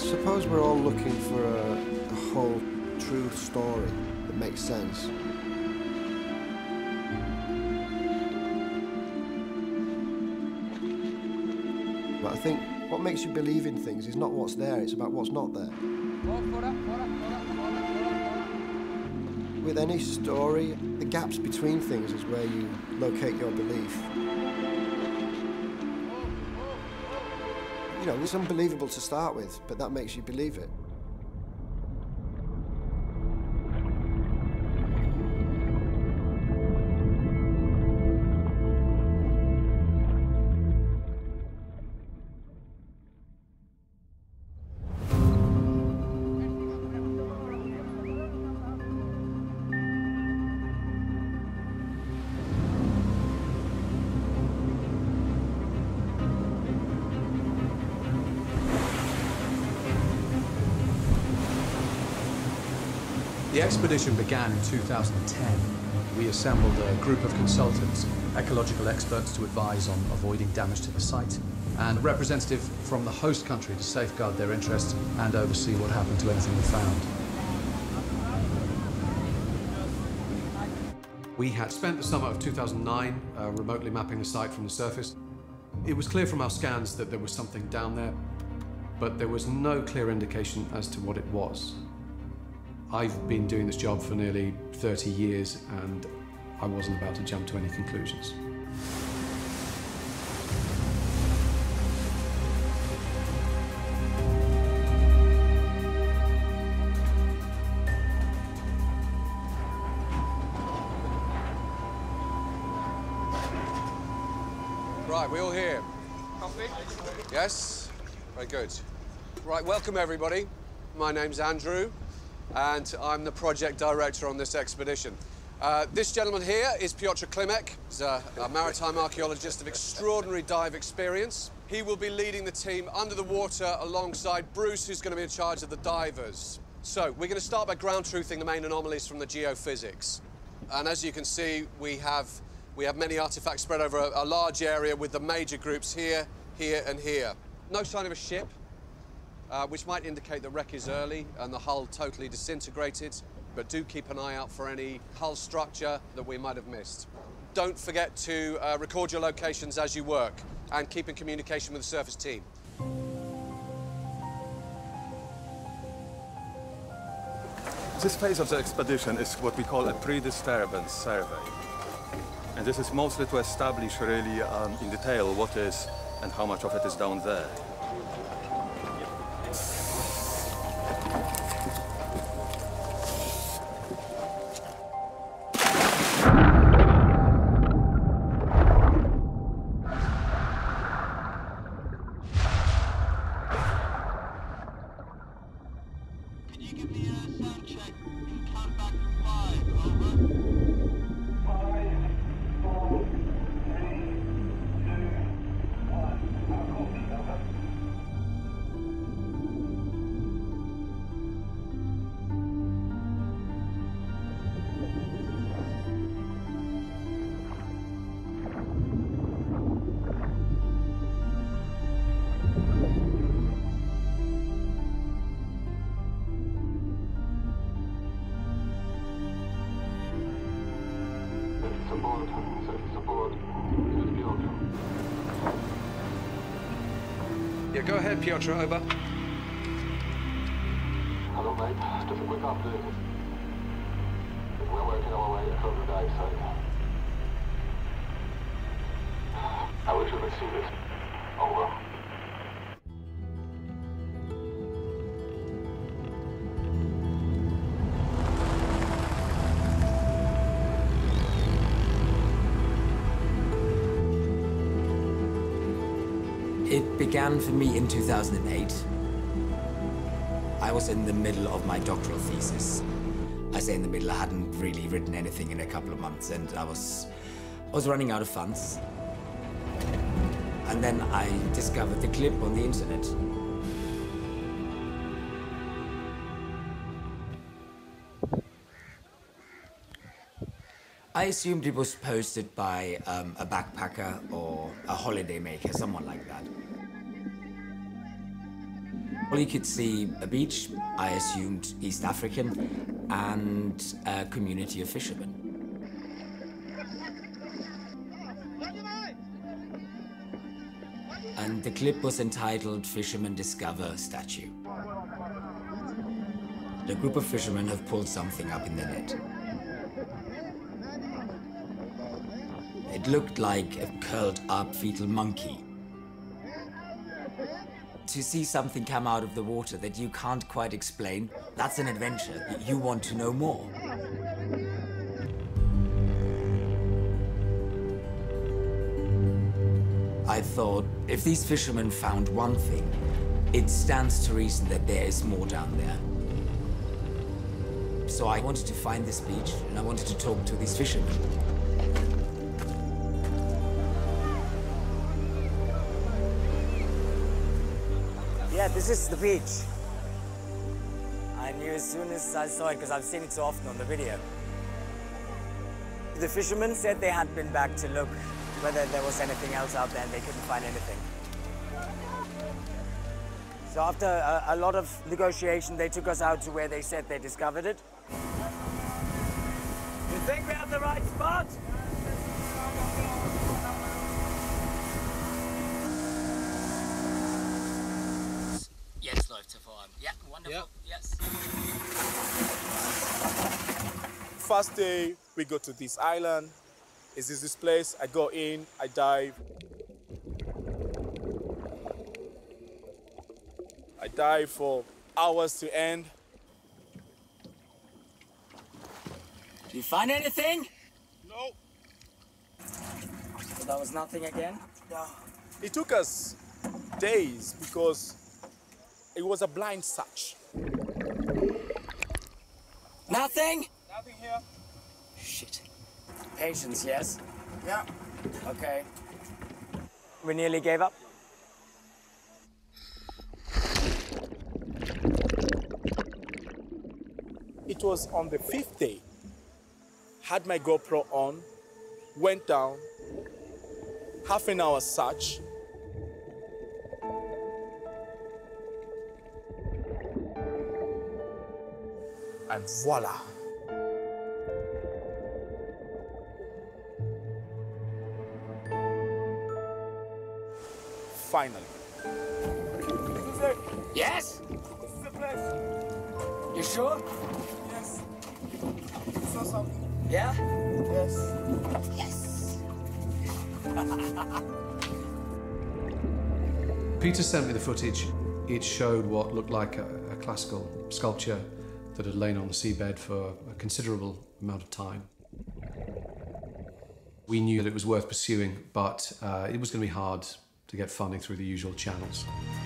suppose we're all looking for a whole true story that makes sense. But I think what makes you believe in things is not what's there, it's about what's not there. With any story, the gaps between things is where you locate your belief. You know, it's unbelievable to start with, but that makes you believe it. The expedition began in 2010. We assembled a group of consultants, ecological experts to advise on avoiding damage to the site, and a representative from the host country to safeguard their interests and oversee what happened to anything we found. We had spent the summer of 2009 remotely mapping the site from the surface. It was clear from our scans that there was something down there, but there was no clear indication as to what it was. I've been doing this job for nearly 30 years, and I wasn't about to jump to any conclusions. Right, we all here? Copy. Yes? Very good. Right, welcome everybody. My name's Andrew, and I'm the project director on this expedition. This gentleman here is Piotr Klimek. He's a maritime archaeologist of extraordinary dive experience. He will be leading the team under the water alongside Bruce, who's going to be in charge of the divers. So, we're going to start by ground truthing the main anomalies from the geophysics. And as you can see, we have many artifacts spread over a large area with the major groups here, here, and here. No sign of a ship, which might indicate the wreck is early and the hull totally disintegrated, but do keep an eye out for any hull structure that we might have missed. Don't forget to record your locations as you work and keep in communication with the surface team. This phase of the expedition is what we call a pre-disturbance survey. And this is mostly to establish really in detail what is and how much of it is down there. Yeah, go ahead, Piotr, over. Hello, mate. Just a quick update. We're working our way from the dive site. I wish you could see this. Over. It began for me in 2008. I was in the middle of my doctoral thesis. I say in the middle, I hadn't really written anything in a couple of months, and I was running out of funds. And then I discovered the clip on the internet. I assumed it was posted by a backpacker or a holidaymaker, someone like that. Well, you could see a beach, I assumed East African, and a community of fishermen. And the clip was entitled Fishermen Discover Statue. The group of fishermen have pulled something up in the net. It looked like a curled up fetal monkey. To see something come out of the water that you can't quite explain, that's an adventure. You want to know more. I thought, if these fishermen found one thing, it stands to reason that there is more down there. So I wanted to find this beach, and I wanted to talk to these fishermen. Yeah, this is the beach. I knew as soon as I saw it, because I've seen it so often on the video. The fishermen said they had been back to look whether there was anything else out there, and they couldn't find anything. So after a lot of negotiation, they took us out to where they said they discovered it. You think we have the right spot? Jetzt läuft hervorragend. Ja, wonderful. Yeah. Yes. First day, we go to this island. Is this place? I go in, I dive. I dive for hours to end. Did you find anything? No. So that was nothing again? No. It took us days because it was a blind search. Nothing? Nothing here. Shit. Patience, yes? Yeah. Okay. We nearly gave up. It was on the 5th day. Had my GoPro on, went down, half an hour search. And voila. Finally. This is it. Yes? This is the place. You sure? Yes. You saw something? Yeah? Yes. Yes! Peter sent me the footage. It showed what looked like a classical sculpture that had lain on the seabed for a considerable amount of time. We knew that it was worth pursuing, but it was going to be hard to get funding through the usual channels.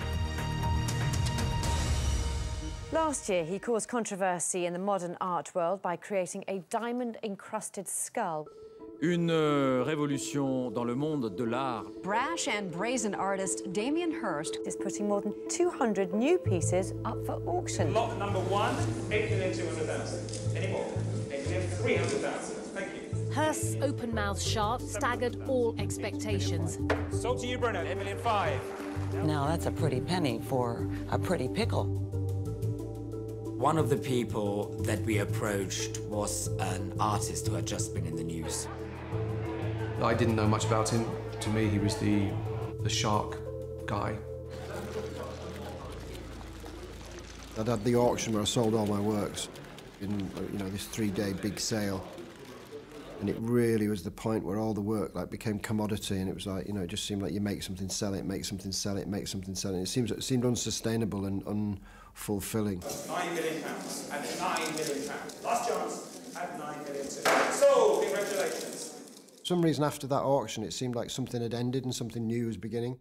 Last year, he caused controversy in the modern art world by creating a diamond-encrusted skull. Une révolution dans le monde de l'art. Brash and brazen artist Damien Hirst is putting more than 200 new pieces up for auction. Lot number 1, 8,200,000. Any more? 8,300,000. Thank you. Hirst's open-mouthed sharp staggered all expectations. Sold to you, Bruno. 8,500,000. Now that's a pretty penny for a pretty pickle. One of the people that we approached was an artist who had just been in the news. I didn't know much about him. To me, he was the shark guy. I'd had the auction where I sold all my works in, this 3-day big sale. And it really was the point where all the work became commodity, and it was like, it just seemed like you make something, sell it, make something, sell it, make something, sell it. It seemed unsustainable and unfulfilling. £9 million at £9 million. Last chance at £9 million. So, congratulations. For some reason after that auction, it seemed like something had ended and something new was beginning.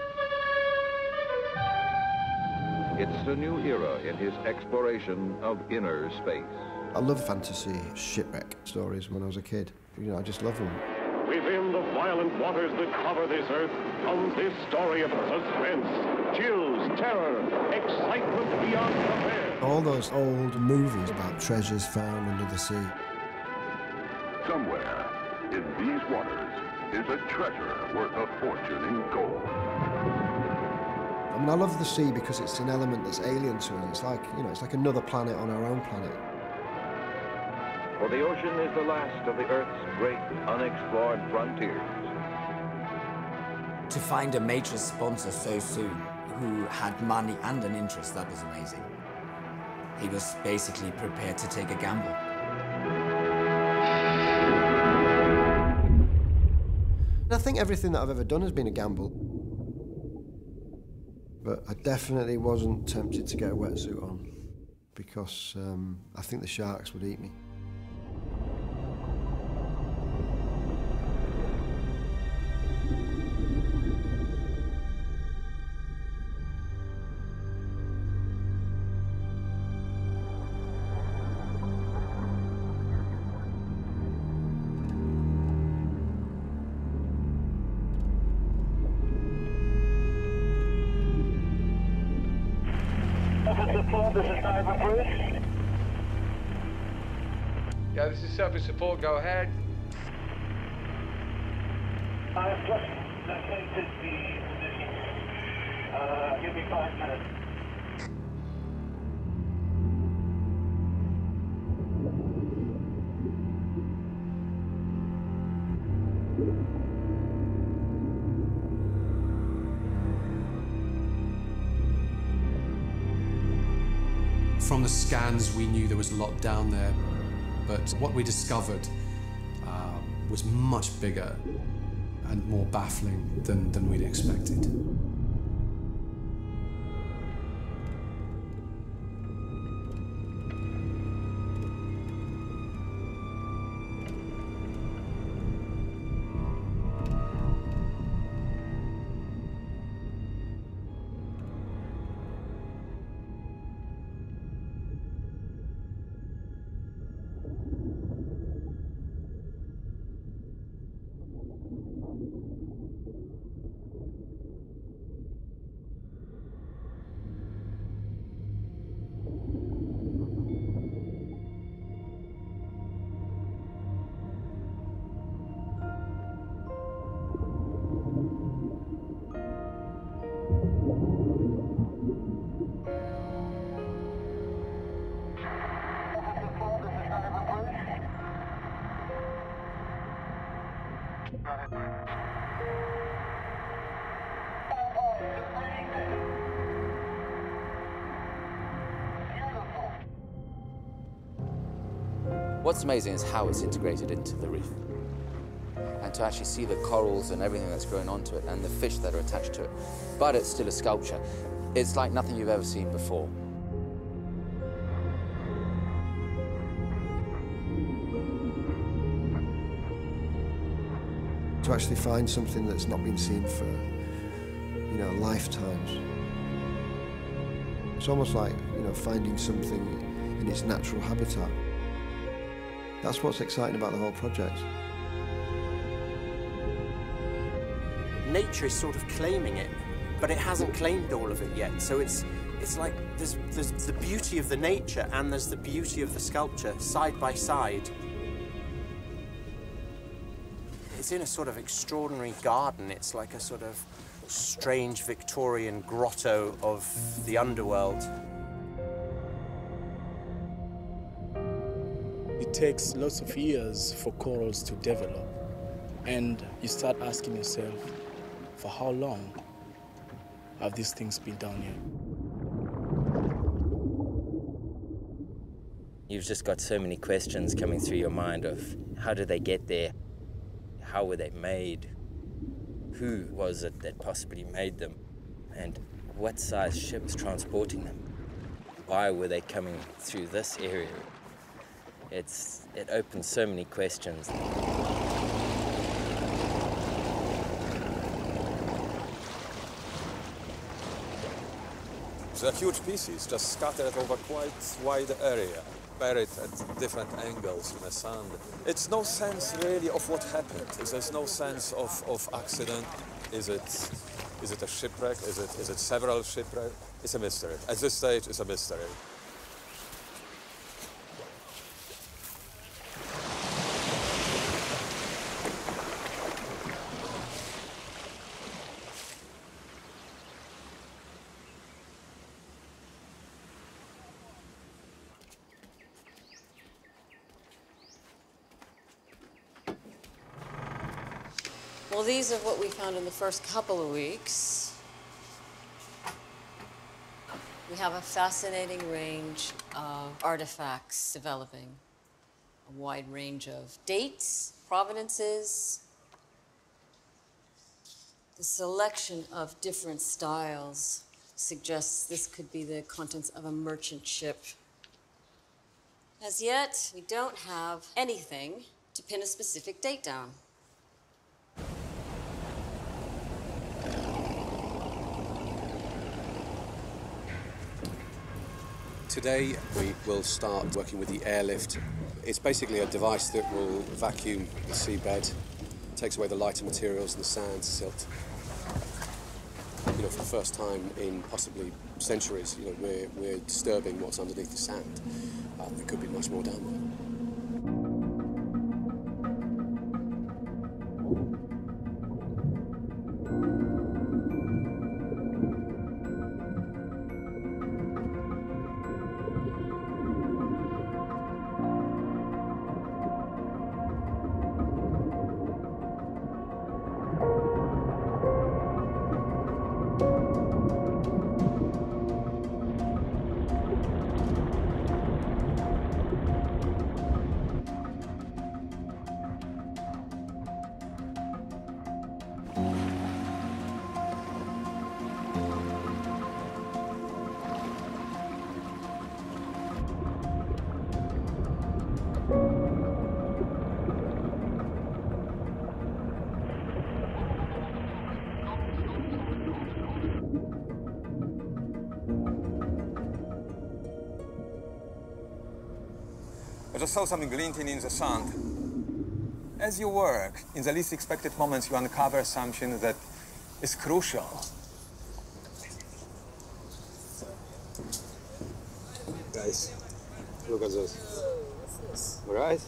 It's a new era in his exploration of inner space. I love fantasy shipwreck stories when I was a kid. I just love them. Within the violent waters that cover this earth comes this story of suspense, chills, terror, excitement beyond compare. All those old movies about treasures found under the sea. Somewhere in these waters is a treasure worth a fortune in gold. I mean, I love the sea because it's an element that's alien to us. It's like, you know, it's like another planet on our own planet. For the ocean is the last of the Earth's great unexplored frontiers. To find a major sponsor so soon, who had money and an interest, that was amazing. He was basically prepared to take a gamble. And I think everything that I've ever done has been a gamble. But I definitely wasn't tempted to get a wetsuit on because I think the sharks would eat me. Yeah, this is surface support, go ahead. I've just located the position. Give me 5 minutes. From the scans, we knew there was a lot down there, but what we discovered was much bigger and more baffling than we'd expected. What's amazing is how it's integrated into the reef. And to actually see the corals and everything that's growing onto it and the fish that are attached to it. But it's still a sculpture. It's like nothing you've ever seen before. To actually find something that's not been seen for, you know, lifetimes. It's almost like, you know, finding something in its natural habitat. That's what's exciting about the whole project. Nature is sort of claiming it, but it hasn't claimed all of it yet. So it's like there's the beauty of the nature and there's the beauty of the sculpture side by side. It's in a sort of extraordinary garden. It's like a sort of strange Victorian grotto of the underworld. It takes lots of years for corals to develop, and you start asking yourself, for how long have these things been down here? You've just got so many questions coming through your mind of how did they get there? How were they made? Who was it that possibly made them? And what size ships transporting them? Why were they coming through this area? It opens so many questions. They're huge pieces, just scattered over quite wide area, buried at different angles in the sand. It's no sense really of what happened. There's no sense of accident. Is it a shipwreck? Is it several shipwrecks? It's a mystery. At this stage, it's a mystery. Well, these are what we found in the first couple of weeks. We have a fascinating range of artifacts developing, a wide range of dates, provenances. The selection of different styles suggests this could be the contents of a merchant ship. As yet, we don't have anything to pin a specific date down. Today we will start working with the airlift. It's basically a device that will vacuum the seabed, takes away the lighter materials and the sand, silt. You know, for the first time in possibly centuries, you know, we're disturbing what's underneath the sand. There could be much more down there. I just saw something glinting in the sand. As you work, in the least expected moments, you uncover something that is crucial. Guys, look at this. What's this? All right?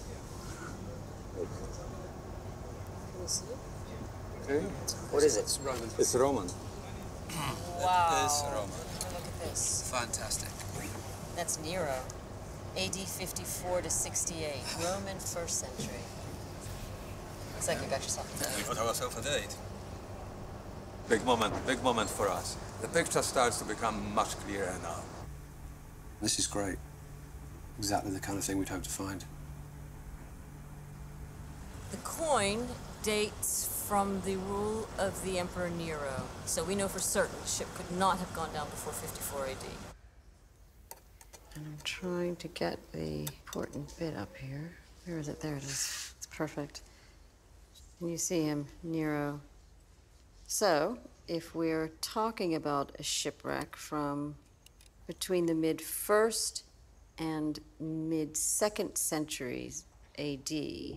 Can you see? Okay. What is it? It's Roman. It's Roman. Wow. It is Roman. Look at this. Fantastic. That's Nero. AD 54 to 68, Roman 1st century. Looks like you got yourself a date. We got ourselves a date. Big moment for us. The picture starts to become much clearer now. This is great. Exactly the kind of thing we'd hope to find. The coin dates from the rule of the Emperor Nero, so we know for certain the ship could not have gone down before 54 AD. And I'm trying to get the important bit up here. Where is it? There it is. It's perfect. And you see him, Nero. So, if we're talking about a shipwreck from between the mid-1st and mid-2nd centuries AD,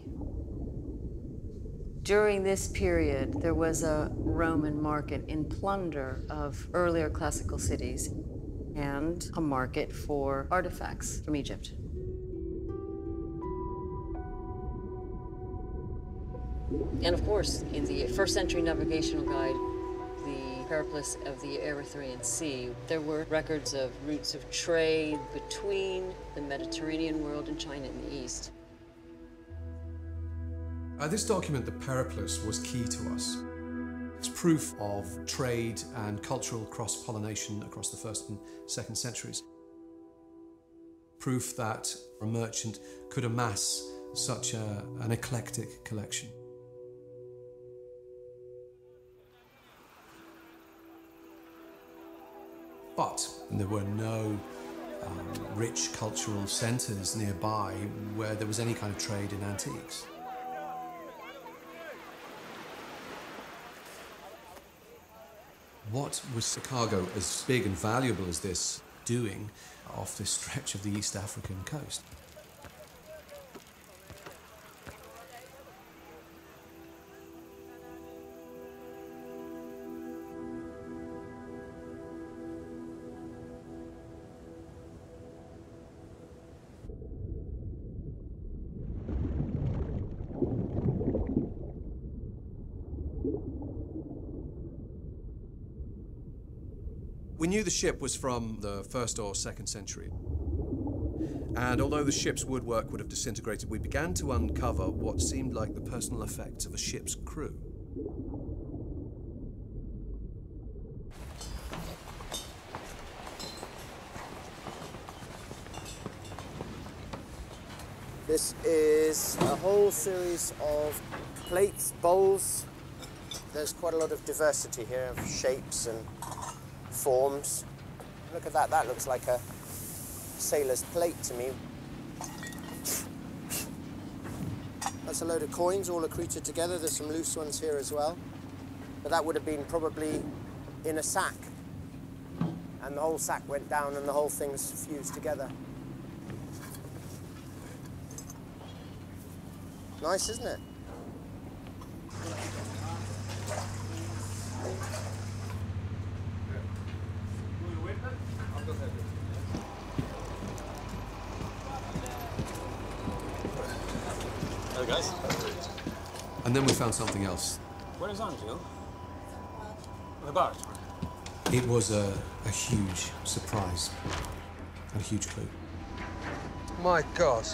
during this period, there was a Roman market in plunder of earlier classical cities, and a market for artifacts from Egypt. And of course, in the 1st century navigational guide, the Periplus of the Erythraean Sea, there were records of routes of trade between the Mediterranean world and China in the east. This document, the Periplus, was key to us. It's proof of trade and cultural cross-pollination across the 1st and 2nd centuries. Proof that a merchant could amass such an eclectic collection. But there were no rich cultural centres nearby where there was any kind of trade in antiques. What was a cargo as big and valuable as this doing off this stretch of the East African coast? We knew the ship was from the 1st or 2nd century. And although the ship's woodwork would have disintegrated, we began to uncover what seemed like the personal effects of a ship's crew. This is a whole series of plates, bowls. There's quite a lot of diversity here of shapes and forms. Look at that, that looks like a sailor's plate to me. That's a load of coins all accreted together. There's some loose ones here as well. But that would have been probably in a sack. And the whole sack went down and the whole thing's fused together. Nice, isn't it? Hello, guys. And then we found something else. Where is Andrew? The barge. It was a huge surprise and a huge clue. My God.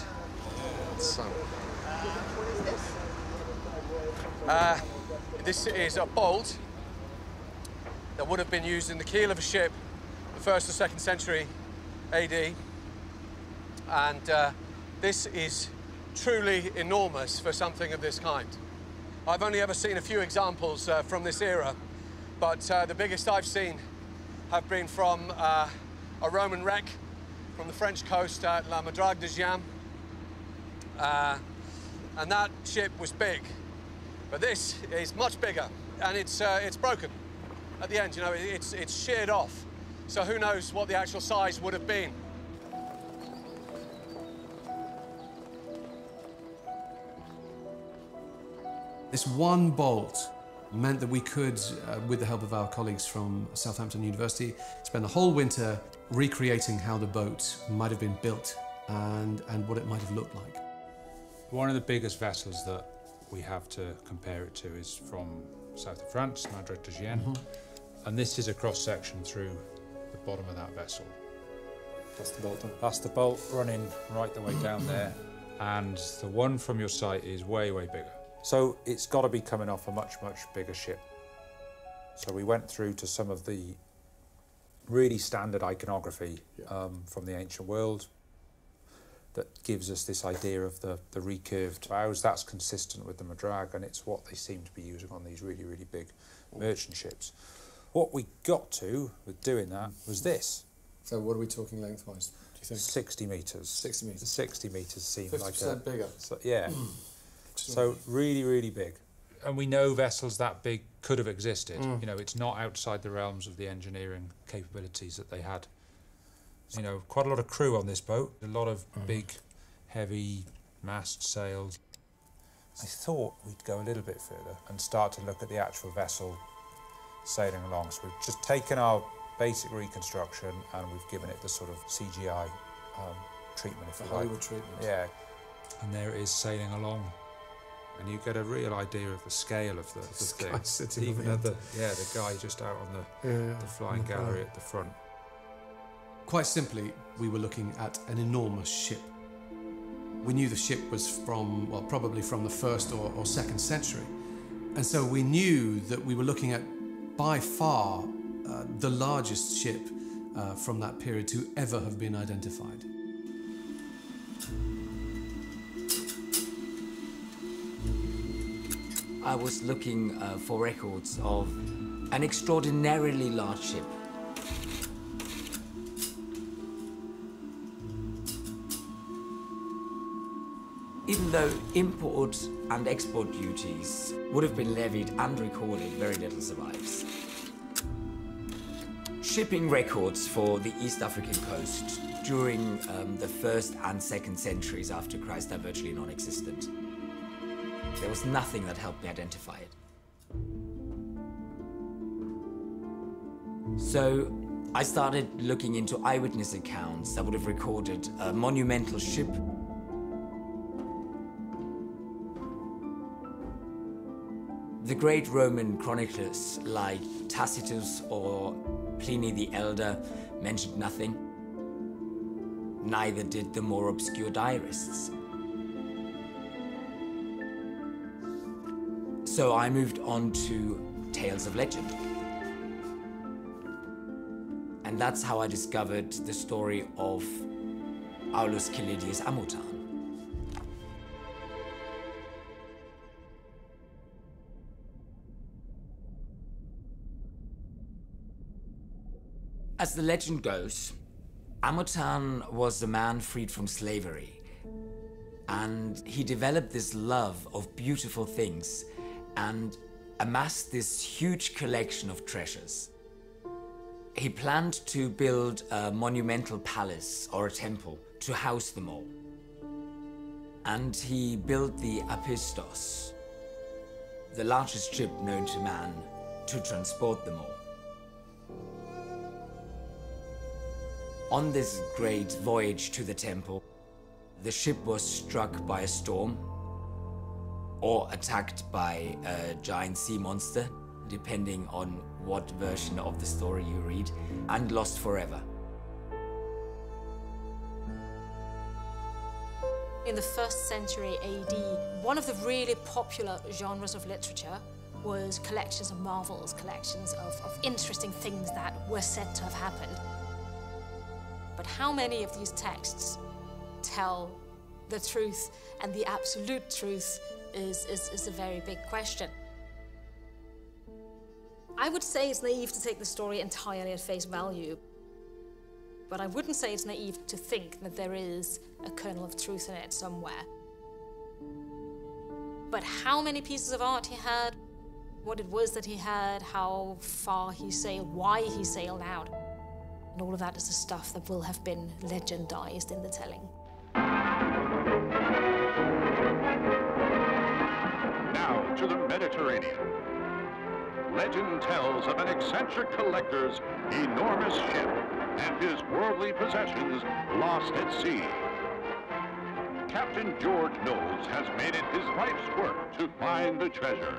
This is a bolt that would have been used in the keel of a ship the 1st or 2nd century AD. And this is truly enormous for something of this kind. I've only ever seen a few examples from this era, but the biggest I've seen have been from a Roman wreck from the French coast at La Madrague de Gien. And that ship was big, but this is much bigger, and it's broken at the end. You know, it's sheared off, so who knows what the actual size would have been. This one bolt meant that we could, with the help of our colleagues from Southampton University, spend the whole winter recreating how the boat might have been built and what it might have looked like. One of the biggest vessels that we have to compare it to is from south of France, Madrague de Gien, and this is a cross-section through the bottom of that vessel. That's the bolt. That's the bolt running right the way down there, and the one from your site is way, way bigger. So it's got to be coming off a much, much bigger ship. So we went through to some of the really standard iconography from the ancient world that gives us this idea of the recurved bows. That's consistent with the Madrague, and it's what they seem to be using on these really, really big merchant ships. What we got to with doing that was this. So what are we talking lengthwise, do you think? 60 metres. 60 metres. 60 metres seemed like 50% bigger. So, yeah. So really, really big. And we know vessels that big could have existed. You know, it's not outside the realms of the engineering capabilities that they had. You know, quite a lot of crew on this boat, a lot of big, heavy mast sails. I thought we'd go a little bit further and start to look at the actual vessel sailing along. So we've just taken our basic reconstruction and we've given it the sort of CGI treatment, if you like. Hollywood treatment. Yeah. And there it is sailing along. And you get a real idea of the scale of the thing. Even the guy just out on the flying gallery at the front. Quite simply, we were looking at an enormous ship. We knew the ship was from, well, probably from the 1st or 2nd century. And so we knew that we were looking at, by far, the largest ship from that period to ever have been identified. I was looking for records of an extraordinarily large ship. Even though import and export duties would have been levied and recorded, very little survives. Shipping records for the East African coast during the 1st and 2nd centuries after Christ are virtually non-existent. There was nothing that helped me identify it. So I started looking into eyewitness accounts that would have recorded a monumental ship. The great Roman chroniclers like Tacitus or Pliny the Elder mentioned nothing. Neither did the more obscure diarists. So I moved on to tales of legend. And that's how I discovered the story of Aulus Gellius Amutan. As the legend goes, Amutan was a man freed from slavery, and he developed this love of beautiful things and amassed this huge collection of treasures. He planned to build a monumental palace or a temple to house them all. And he built the Apistos, the largest ship known to man, to transport them all. On this great voyage to the temple, the ship was struck by a storm or attacked by a giant sea monster, depending on what version of the story you read, and lost forever. In the 1st century AD, one of the really popular genres of literature was collections of marvels, collections of interesting things that were said to have happened. But how many of these texts tell the truth, and the absolute truth is a very big question. I would say it's naive to take the story entirely at face value, but I wouldn't say it's naive to think that there is a kernel of truth in it somewhere. But how many pieces of art he had, what it was that he had, how far he sailed, why he sailed out, and all of that is the stuff that will have been legendized in the telling. Now to the Mediterranean. Legend tells of an eccentric collector's enormous ship and his worldly possessions lost at sea. Captain George Knowles has made it his life's work to find the treasure.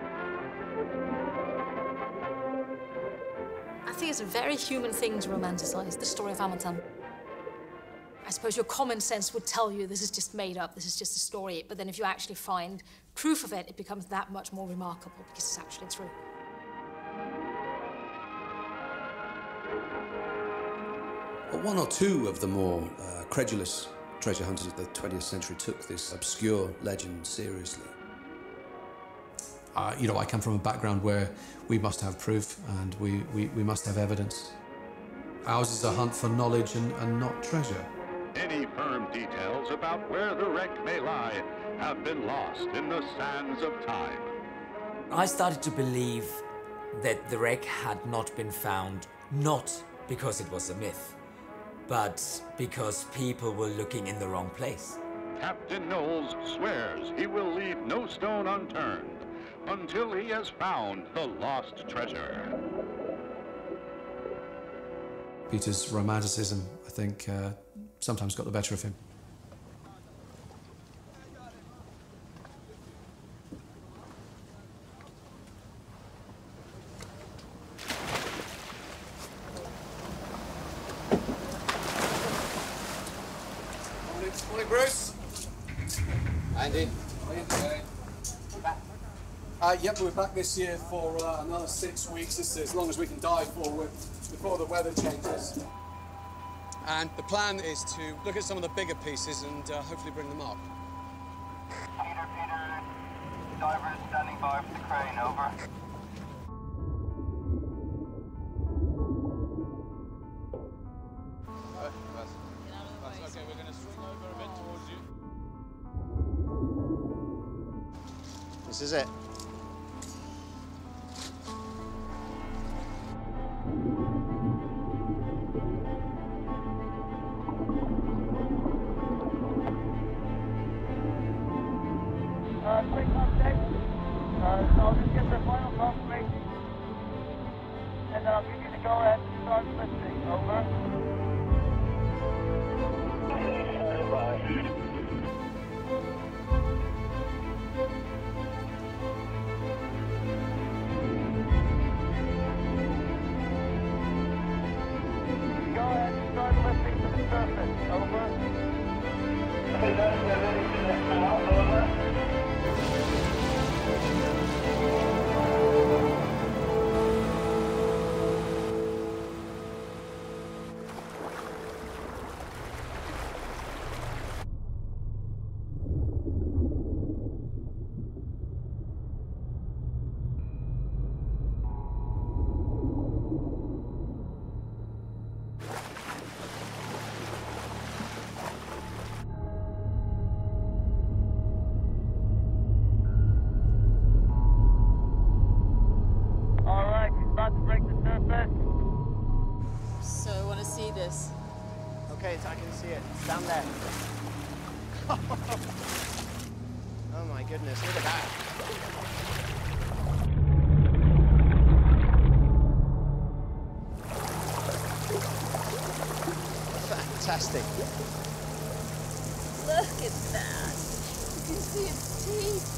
I think it's a very human thing to romanticize the story of Amutan. I suppose your common sense would tell you this is just made up, this is just a story, but then if you actually find proof of it, it becomes that much more remarkable because it's actually true. Well, one or two of the more credulous treasure hunters of the 20th century took this obscure legend seriously. You know, I come from a background where we must have proof and we must have evidence. Ours is a hunt for knowledge and not treasure. Any firm details about where the wreck may lie have been lost in the sands of time. I started to believe that the wreck had not been found, not because it was a myth, but because people were looking in the wrong place. Captain Knowles swears he will leave no stone unturned until he has found the lost treasure. Peter's romanticism, I think, sometimes got the better of him. Morning, Bruce. Andy. Yep, we're back this year for another 6 weeks. This is as long as we can dive forward before the weather changes. And the plan is to look at some of the bigger pieces and hopefully bring them up. Peter, divers standing by for the crane, over. Okay, we're going to swing over a bit towards you. This is it. Quick update. So I'll just get the final confirmation. And then I'll give you the go-ahead to start listening. Over. Go ahead and start lifting to the surface. Over. Okay, guys, we're ready to lift now. Over. see this. Okay, so I can see it. It's down there. Oh my goodness, look at that. Fantastic. Look at that. You can see its teeth.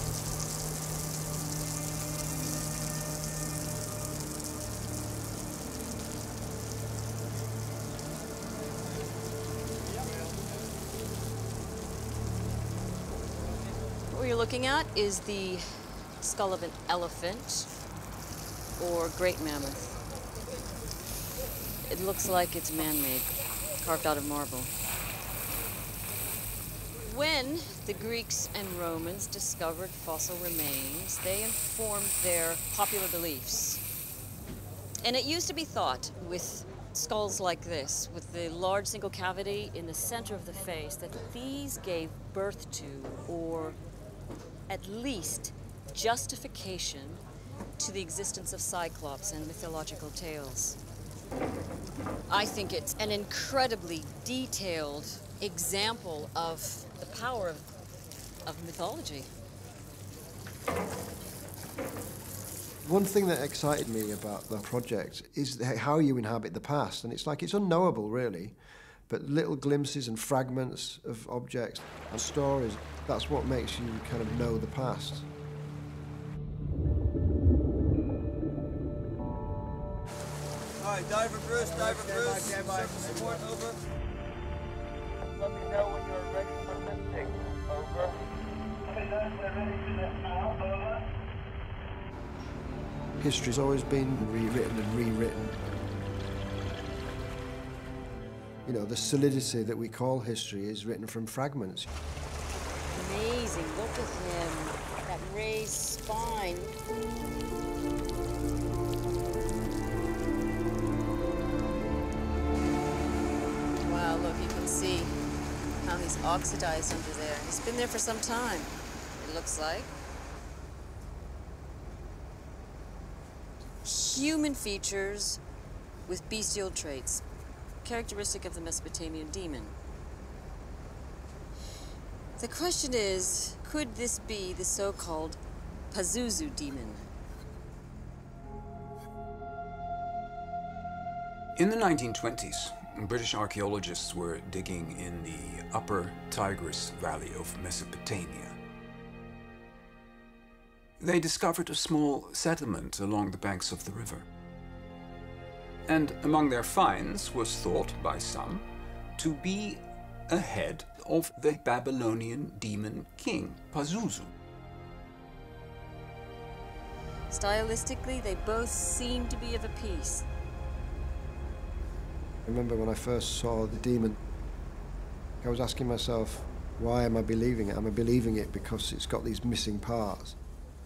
What you're looking at is the skull of an elephant or great mammoth. It looks like it's man-made, carved out of marble. When the Greeks and Romans discovered fossil remains, they informed their popular beliefs. And it used to be thought, with skulls like this, with the large single cavity in the center of the face, that these gave birth to, or at least justification to the existence of Cyclops and mythological tales. I think it's an incredibly detailed example of the power of mythology. One thing that excited me about the project is how you inhabit the past, and it's like it's unknowable, really, but little glimpses and fragments of objects and stories, that's what makes you kind of know the past. All right, diver Bruce, support, over. Let me know when you're ready for lifting. Over. Okay, guys, we're ready to lift now. Over. History's always been rewritten and rewritten. You know, the solidity that we call history is written from fragments. Amazing, look at him, that raised spine. Wow, look, you can see how he's oxidized under there. He's been there for some time, it looks like. Human features with bestial traits, characteristic of the Mesopotamian demon. The question is, could this be the so-called Pazuzu demon? In the 1920s, British archaeologists were digging in the upper Tigris Valley of Mesopotamia. They discovered a small settlement along the banks of the river. And among their finds was thought by some to be a head of the Babylonian demon king, Pazuzu. Stylistically, they both seem to be of a piece. I remember when I first saw the demon, I was asking myself, why am I believing it? Am I believing it because it's got these missing parts?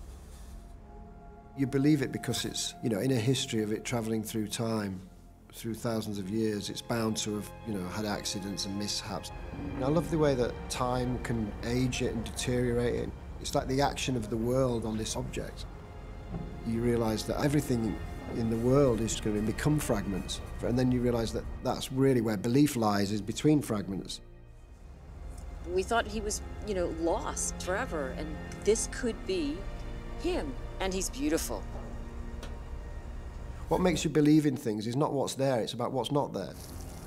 You believe it because it's, you know, in a history of it travelling through time, through thousands of years, it's bound to have, you know, had accidents and mishaps. And I love the way that time can age it and deteriorate it. It's like the action of the world on this object. You realise that everything in the world is going to become fragments. And then you realise that that's really where belief lies, is between fragments. We thought he was, you know, lost forever, and this could be him. And he's beautiful. What makes you believe in things is not what's there, it's about what's not there.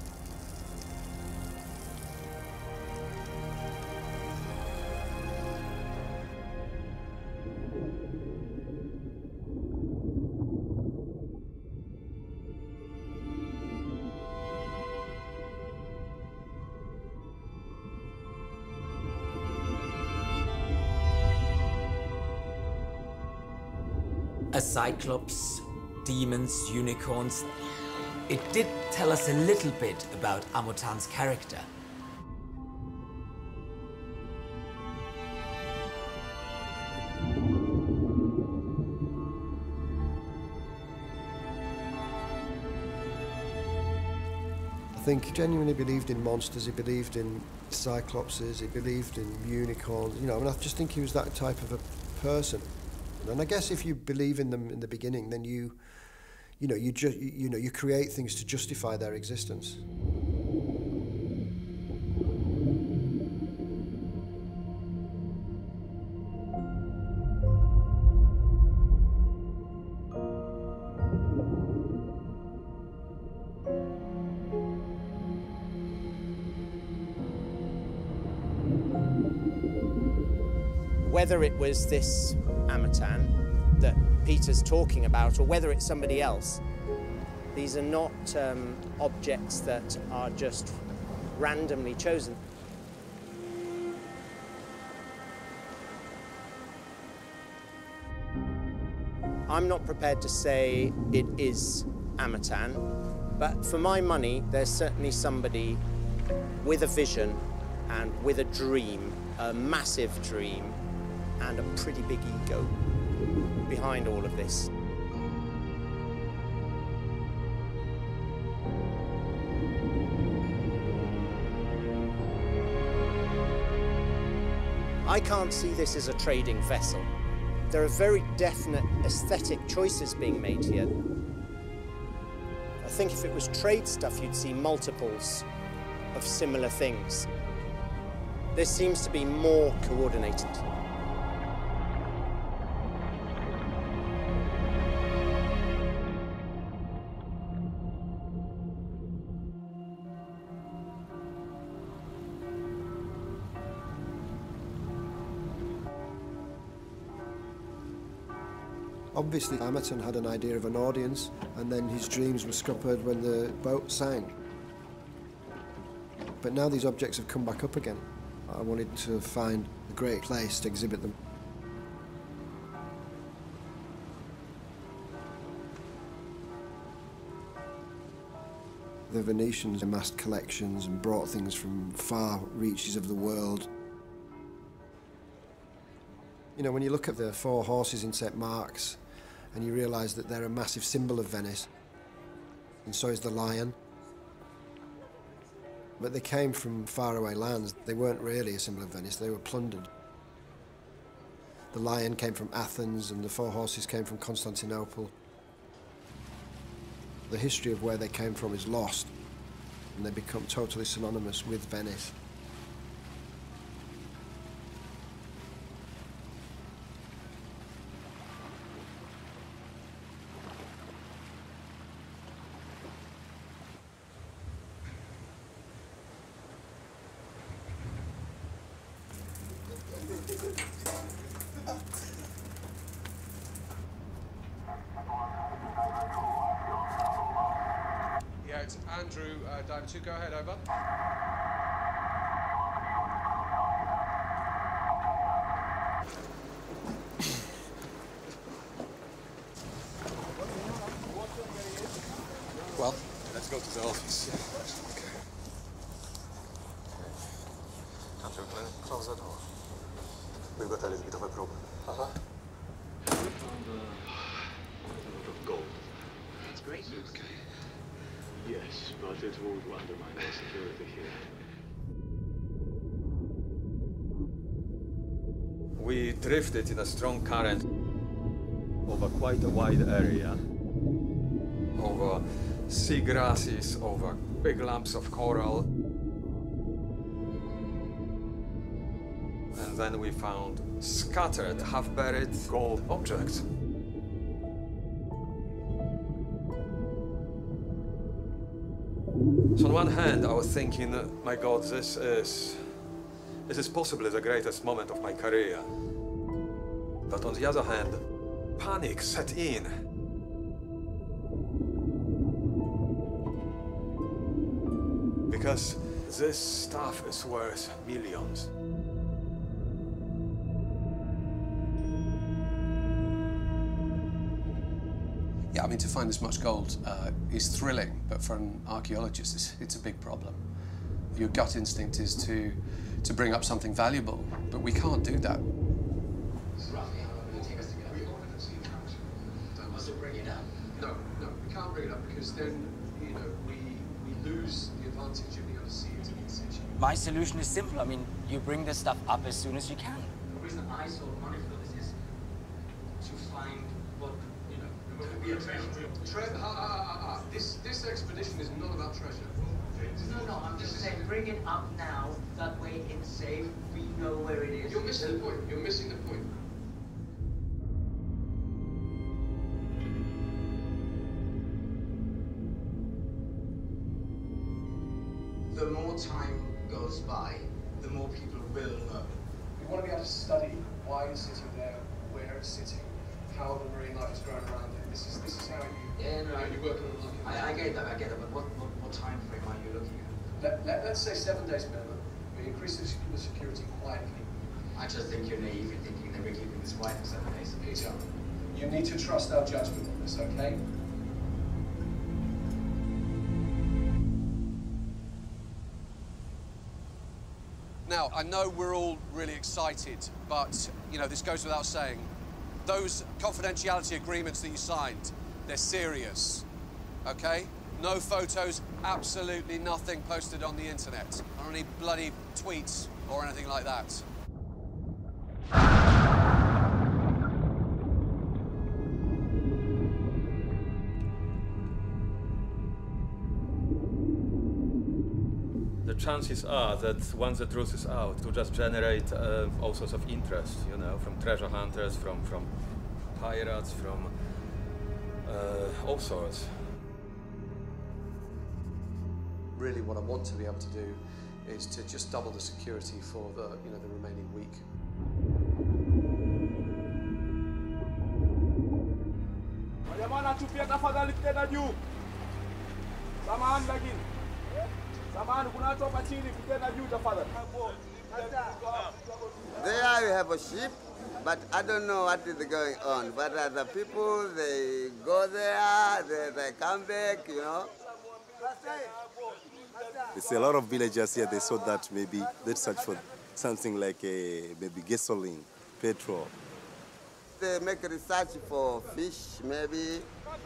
A cyclops, demons, unicorns. It did tell us a little bit about Amotan's character. I think he genuinely believed in monsters, he believed in cyclopses, he believed in unicorns. You know, I mean, I just think he was that type of a person. And I guess if you believe in them in the beginning, then you You know, you create things to justify their existence. Whether it was this Amatan that Peter's talking about, or whether it's somebody else, these are not objects that are just randomly chosen. I'm not prepared to say it is Amatan, but for my money, there's certainly somebody with a vision and with a dream, a massive dream, and a pretty big ego behind all of this. I can't see this as a trading vessel. There are very definite aesthetic choices being made here. I think if it was trade stuff, you'd see multiples of similar things. This seems to be more coordinated. Obviously, Amatan had an idea of an audience, and then his dreams were scuppered when the boat sank. But now these objects have come back up again. I wanted to find a great place to exhibit them. The Venetians amassed collections and brought things from far reaches of the world. You know, when you look at the 4 horses in St. Mark's, and you realise that they're a massive symbol of Venice, and so is the lion. But they came from faraway lands. They weren't really a symbol of Venice, they were plundered. The lion came from Athens, and the 4 horses came from Constantinople. The history of where they came from is lost, and they become totally synonymous with Venice. Yeah, it's Andrew, Diver 2, go ahead, over. Well, let's go to the office. Andrew, can I close that door? We've got a little bit of a problem. Uh-huh. We found a lot of gold. That's great news. Okay. Yes, but it would undermine our security here. We drifted in a strong current over quite a wide area. Over sea grasses, over big lumps of coral. And then we found scattered, half-buried gold objects. So on one hand, I was thinking, my God, this is possibly the greatest moment of my career. But on the other hand, panic set in. Because this stuff is worth millions. Yeah, I mean, to find this much gold is thrilling, but for an archaeologist, it's a big problem. Your gut instinct is to bring up something valuable, but we can't do that. No, we can't bring it up because then, you know, we lose the advantage of being able to see it in situ. My solution is simple. I mean, you bring this stuff up as soon as you can. The reason I saw money for this is to find what, you know, could be a treasure. This expedition is not about treasure. No, I'm just saying, bring it up now. That way it's safe. We know where it is. You're missing the point. You're missing the point. The more time goes by, the more people will know. We want to be able to study why it's sitting there, where it's sitting, how the marine life has grown around it. This is how you work on it. I get that, but what time frame are you looking at? Let's say 7 days minimum. We increase the security quietly. I just think you're naive in thinking that we're keeping this quiet for 7 days. Peter, you need to trust our judgment on this, okay? Now, I know we're all really excited, but, you know, this goes without saying. Those confidentiality agreements that you signed, they're serious, okay? No photos, absolutely nothing posted on the internet, or any bloody tweets or anything like that. The chances are that once the truth is out, it will just generate all sorts of interest, you know, from treasure hunters, from pirates, from all sorts. Really, what I want to be able to do is to just double the security for the remaining week. There you have a ship, but I don't know what is going on. But the people, they go there, they come back, you know. There's a lot of villagers here, they saw that maybe they'd search for something like maybe gasoline, petrol. They make research for fish, maybe.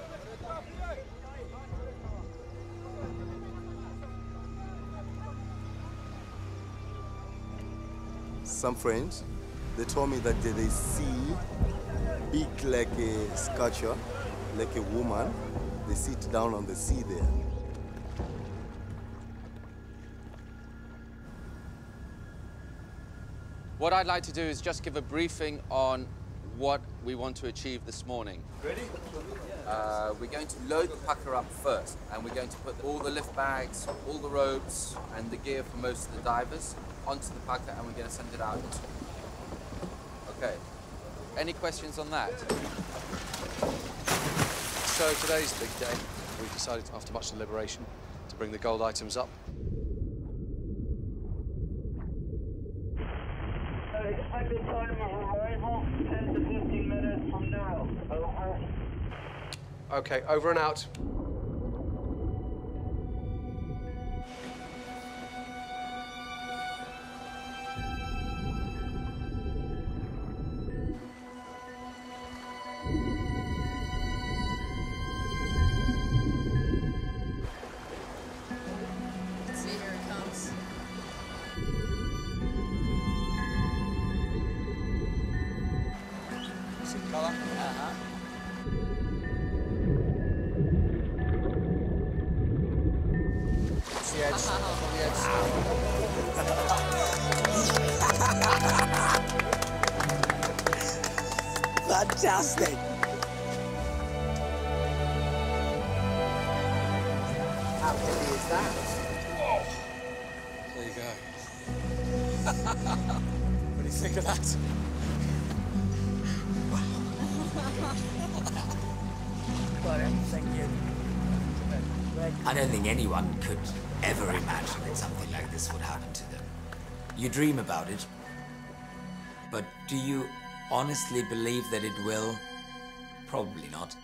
Some friends, they told me that they see big like a sculpture, like a woman. They sit down on the sea there. What I'd like to do is just give a briefing on what we want to achieve this morning. Ready? We're going to load the pucker up first, and we're going to put all the lift bags, all the ropes, and the gear for most of the divers onto the pucker, and we're going to send it out. Okay. Any questions on that? So today's the big day. We've decided, after much deliberation, to bring the gold items up. Expected time of arrival, 10 to 15 minutes from now. Over. Okay, over and out. See, here it comes. See the colour? The edge. From the edge. Fantastic. How heavy is that? There you go. What do you think of that? Thank you. I don't think anyone could ever imagine that something like this would happen to them. You dream about it, but do you honestly believe that it will? Probably not.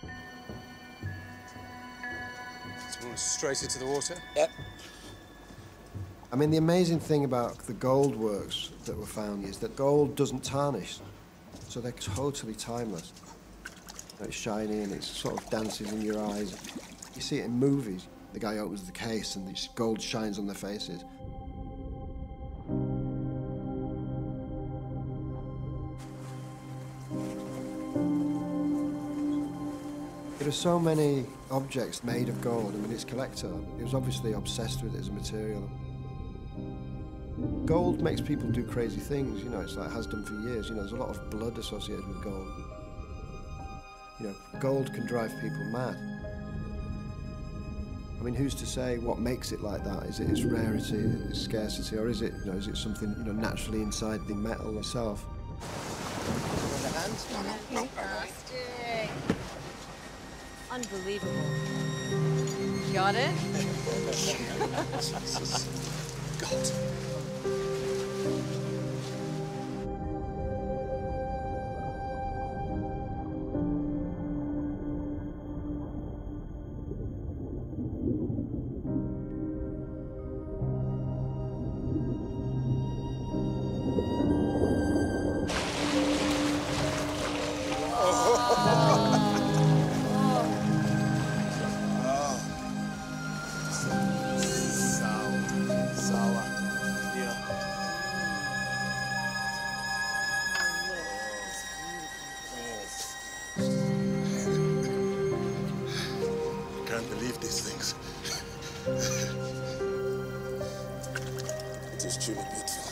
Straight into the water? Yep. I mean, the amazing thing about the gold works that were found is that gold doesn't tarnish, so they're totally timeless. It's shiny and it sort of dances in your eyes. You see it in movies. The guy opens the case and this gold shines on their faces. It for so many objects made of gold, I mean, its collector, he was obviously obsessed with it as a material. Gold makes people do crazy things, you know, it's like it has done for years. You know, there's a lot of blood associated with gold. You know, gold can drive people mad. I mean, who's to say what makes it like that? Is it its rarity, its scarcity, or is it, you know, is it something, you know, naturally inside the metal itself? Unbelievable. Got it? Jesus. God. It is truly beautiful.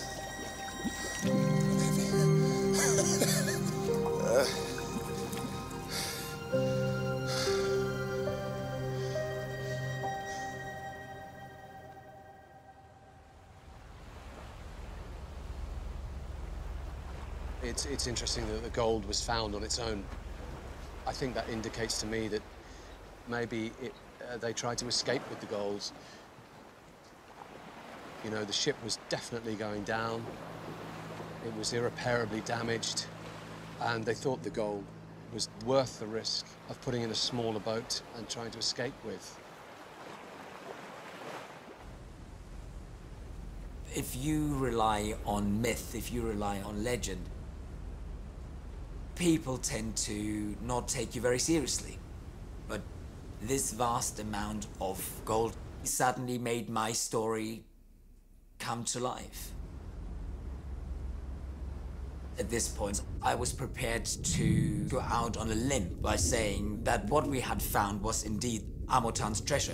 It's interesting that the gold was found on its own. I think that indicates to me that maybe they tried to escape with the gold. You know, the ship was definitely going down. It was irreparably damaged, and they thought the gold was worth the risk of putting in a smaller boat and trying to escape with. If you rely on myth, if you rely on legend, people tend to not take you very seriously. But this vast amount of gold suddenly made my story come to life. At this point, I was prepared to go out on a limb by saying that what we had found was indeed Amotan's treasure.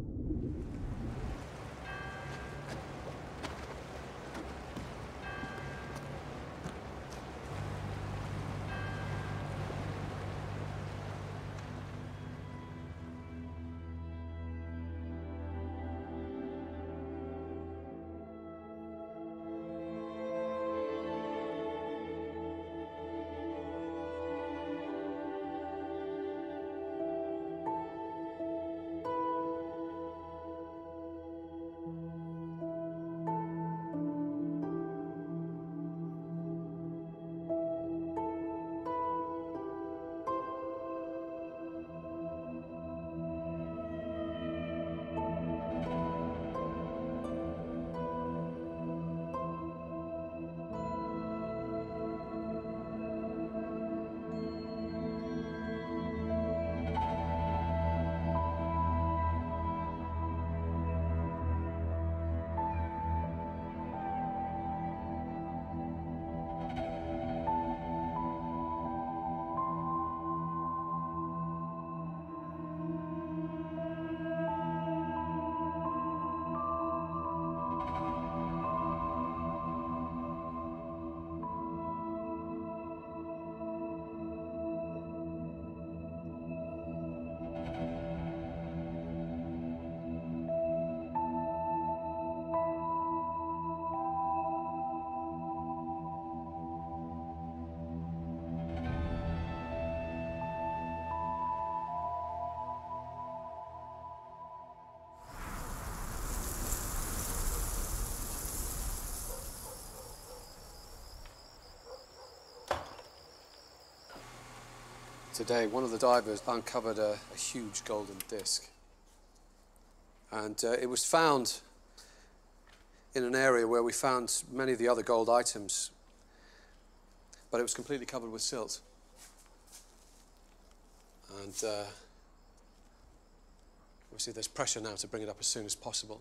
Today, one of the divers uncovered a huge golden disc. And it was found in an area where we found many of the other gold items, but it was completely covered with silt. And obviously there's pressure now to bring it up as soon as possible.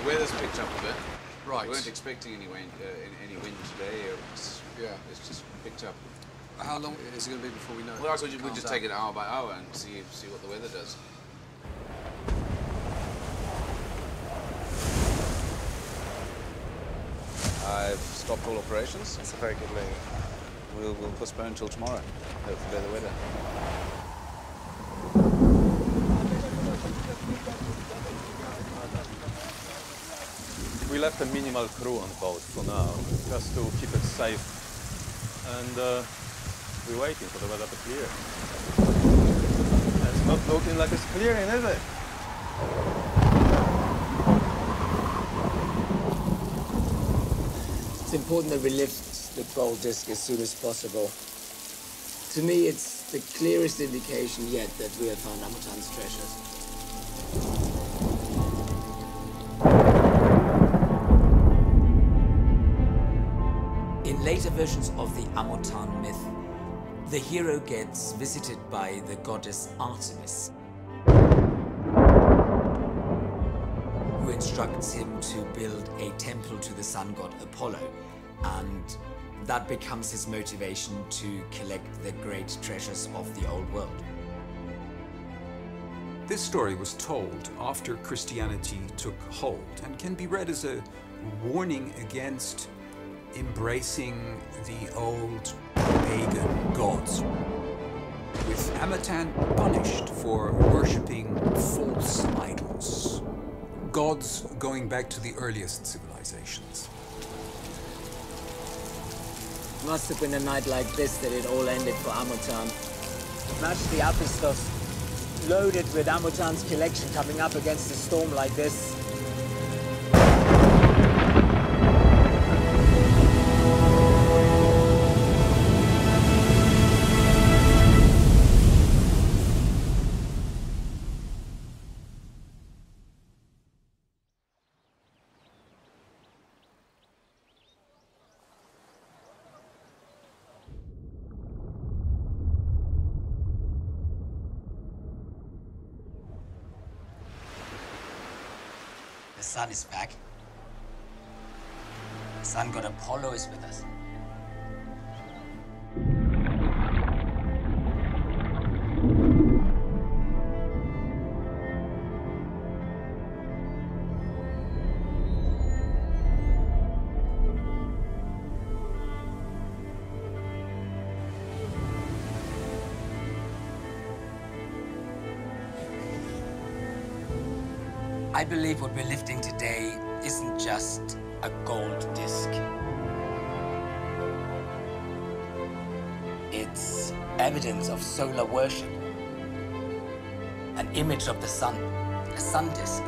weather's picked up a bit. Right. We weren't expecting any wind today. It's just picked up. How long is it going to be before we know? Well, we'll just take it hour by hour and see what the weather does. I've stopped all operations. That's a very good move. We'll postpone until tomorrow. Hopefully better weather. We left a minimal crew on board for now, just to keep it safe. And we're waiting for the weather to clear. It's not looking like it's clearing, is it? It's important that we lift the gold disc as soon as possible. To me, it's the clearest indication yet that we have found Amotan's treasures. In later versions of the Amotan myth, the hero gets visited by the goddess Artemis, who instructs him to build a temple to the sun god Apollo, and that becomes his motivation to collect the great treasures of the old world. This story was told after Christianity took hold and can be read as a warning against embracing the old pagan gods, with Amatan punished for worshipping false idols, gods going back to the earliest civilizations. Must have been a night like this that it all ended for Amotan. Imagine the Apistos loaded with Amotan's collection coming up against a storm like this. The sun is back. The sun god Apollo is with us. I believe what we're lifting today isn't just a gold disc. It's evidence of solar worship. An image of the sun, a sun disk.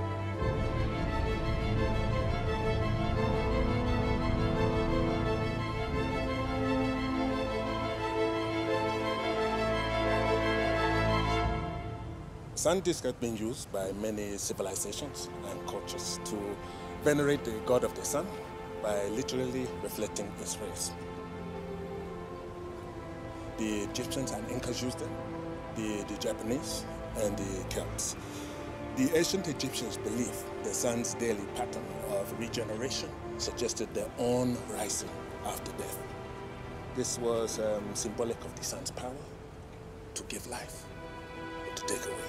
Sun disk has been used by many civilizations and cultures to venerate the god of the sun by literally reflecting its rays. The Egyptians and Incas used them, the Japanese and the Celts. The ancient Egyptians believed the sun's daily pattern of regeneration suggested their own rising after death. This was symbolic of the sun's power to give life or to take away.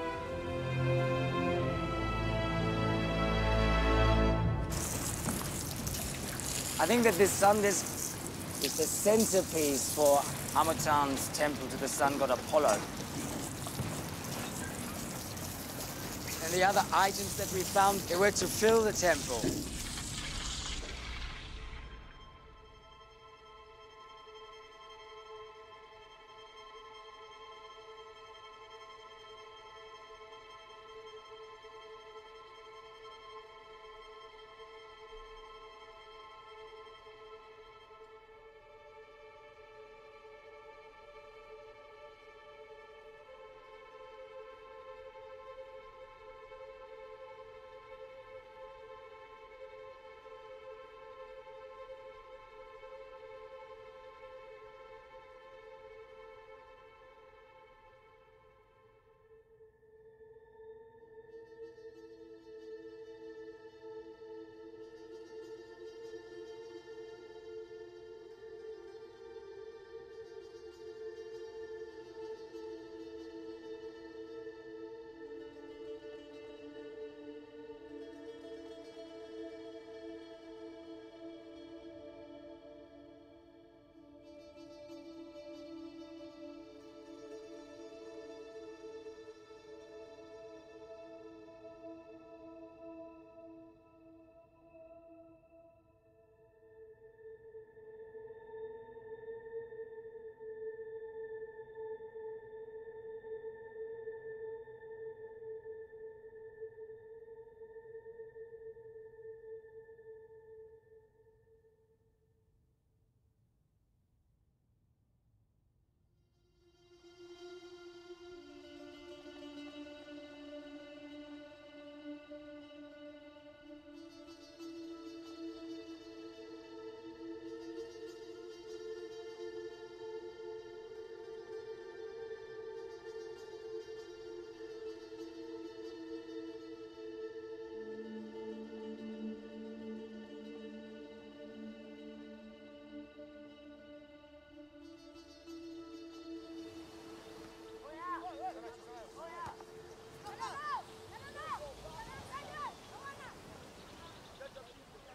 I think that this sun disk is the centerpiece for Amotan's temple to the sun god Apollo. And the other items that we found, they were to fill the temple.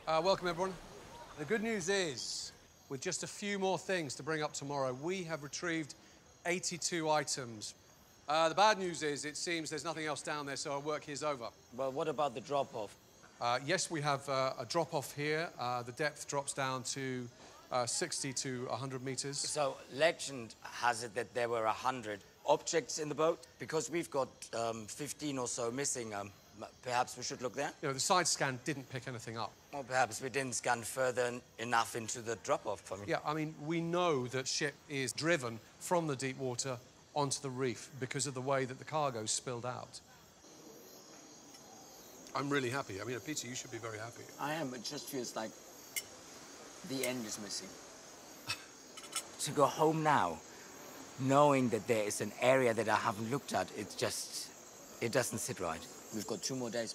Welcome, everyone. The good news is, with just a few more things to bring up tomorrow, we have retrieved 82 items. The bad news is, it seems there's nothing else down there, so our work here's over. Well, what about the drop-off? Yes, we have a drop-off here. The depth drops down to 60 to 100 meters. So, legend has it that there were 100 objects in the boat. Because we've got 15 or so missing, perhaps we should look there? You know, the side scan didn't pick anything up. Or perhaps we didn't scan further enough into the drop-off for me. Yeah, I mean, we know that ship is driven from the deep water onto the reef because of the way that the cargo spilled out. I'm really happy. I mean, Peter, you should be very happy. I am. It just feels like the end is missing. To go home now, knowing that there is an area that I haven't looked at, it doesn't sit right. We've got 2 more days.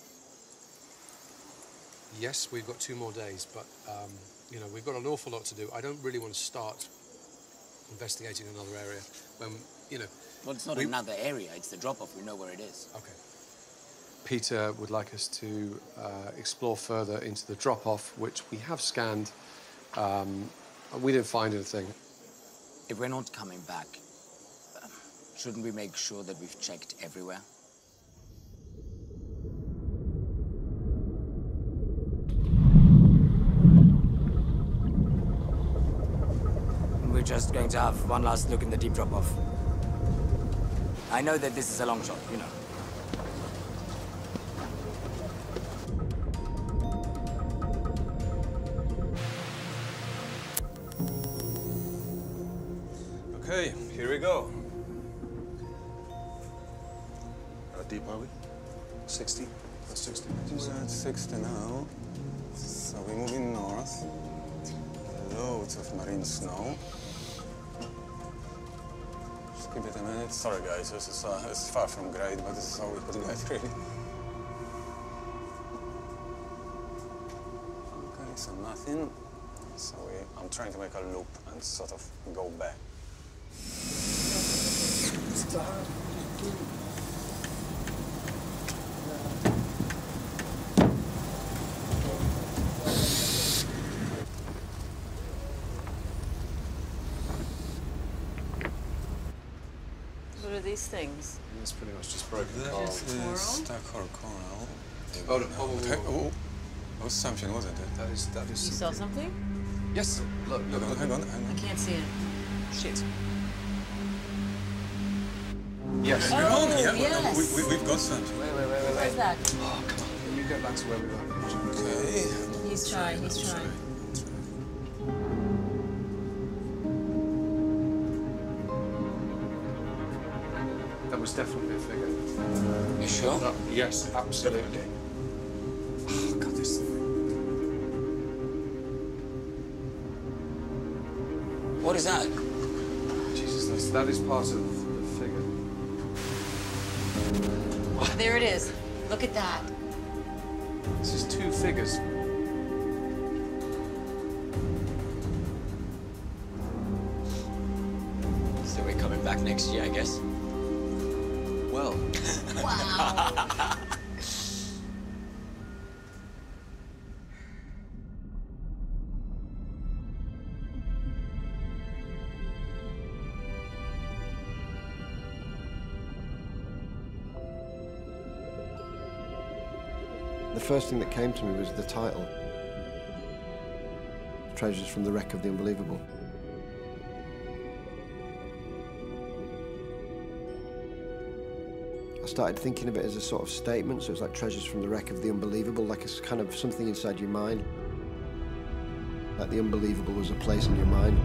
Yes, we've got 2 more days, but, you know, we've got an awful lot to do. I don't really want to start investigating another area when, you know... Well, it's not another area. It's the drop-off. We know where it is. OK. Peter would like us to explore further into the drop-off, which we have scanned. We didn't find anything. If we're not coming back, shouldn't we make sure that we've checked everywhere? We're just going to have one last look in the deep drop-off. I know that this is a long shot, you know. Okay, here we go. How deep are we? 60? That's 60 meters. We're at 60 now. So we're moving north. Loads of marine snow. Just give it a minute. Sorry, guys, this is far from great, but this is all we could get, really. Okay, so nothing. So I'm trying to make a loop and sort of go back. What are these things? It's pretty much just broken coral. This is Stockholm coral. Oh, oh, something, wasn't it? That is You saw something? Yes. Look, hang on. I can't see it. Shit. Yes. Oh, yeah, yes. We've got something. Wait. Where's that? Oh, come on. Can you get back to where we were? Okay. He's trying. That was definitely a figure. You sure? No, yes, absolutely. Oh, God, this thing. What is that? Jesus, that is part of the figure. There it is. Look at that. This is 2 figures. So we're coming back next year, I guess. Well. Wow. The first thing that came to me was the title. Treasures from the Wreck of the Unbelievable. I started thinking of it as a sort of statement, so it's like treasures from the wreck of the unbelievable, like it's kind of something inside your mind. Like the unbelievable was a place in your mind.